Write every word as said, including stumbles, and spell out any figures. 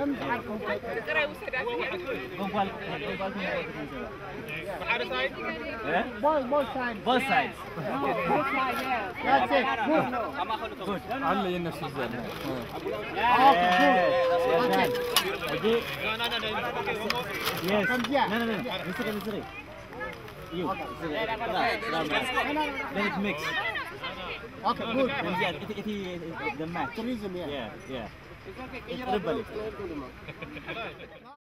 Kumpal, kumpal punya Other side? Eh? Both, both sides. Both sides. No, both sides, yeah. That's it. Good. Good. علي نفس الزلمه Yes. Yes. Jadi, No, no, no, no. Okay, one more. yes. From here. No, no, no. Misteri, misteri. You. Misteri. Nah, nah, nah. Then it mix. Okay, good. Then yeah, it, it, it, it, the match. Tourism, yeah. Yeah, yeah. It rebel.